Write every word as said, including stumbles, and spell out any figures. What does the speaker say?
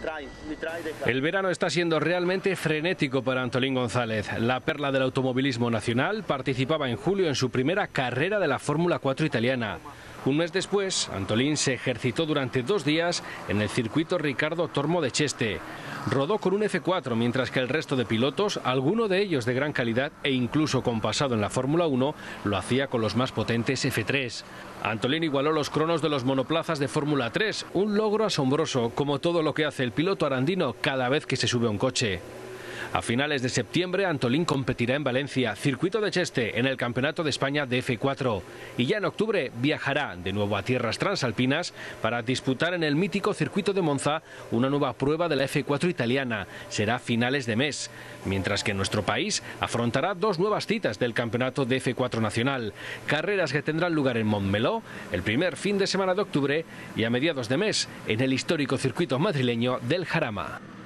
El verano está siendo realmente frenético para Antolín González. La perla del automovilismo nacional participaba en julio en su primera carrera de la Fórmula cuatro italiana. Un mes después, Antolín se ejercitó durante dos días en el circuito Ricardo Tormo de Cheste. Rodó con un F cuatro, mientras que el resto de pilotos, alguno de ellos de gran calidad e incluso con pasado en la Fórmula uno, lo hacía con los más potentes F tres. Antolín igualó los cronos de los monoplazas de Fórmula tres, un logro asombroso, como todo lo que hace el piloto arandino cada vez que se sube a un coche. A finales de septiembre, Antolín competirá en Valencia, circuito de Cheste, en el Campeonato de España de F cuatro. Y ya en octubre viajará de nuevo a tierras transalpinas para disputar en el mítico circuito de Monza una nueva prueba de la F cuatro italiana. Será a finales de mes. Mientras que en nuestro país afrontará dos nuevas citas del Campeonato de F cuatro nacional. Carreras que tendrán lugar en Montmeló el primer fin de semana de octubre y a mediados de mes en el histórico circuito madrileño del Jarama.